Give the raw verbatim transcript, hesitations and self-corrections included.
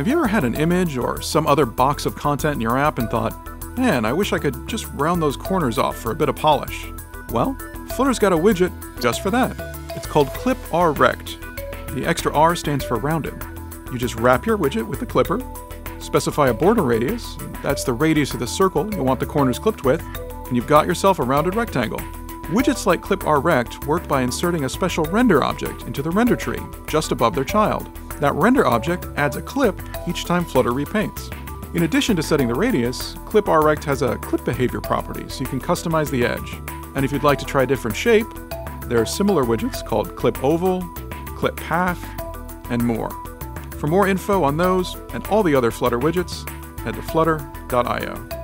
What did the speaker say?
Have you ever had an image or some other box of content in your app and thought, man, I wish I could just round those corners off for a bit of polish? Well, Flutter's got a widget just for that. It's called ClipRRect. The extra R stands for rounded. You just wrap your widget with the clipper, specify a border radius, that's the radius of the circle you want the corners clipped with, and you've got yourself a rounded rectangle. Widgets like ClipRRect work by inserting a special render object into the render tree, just above their child. That render object adds a clip each time Flutter repaints. In addition to setting the radius, ClipRRect has a clip behavior property, so you can customize the edge. And if you'd like to try a different shape, there are similar widgets called Clip Oval, Clip Path, and more. For more info on those and all the other Flutter widgets, head to flutter dot i o.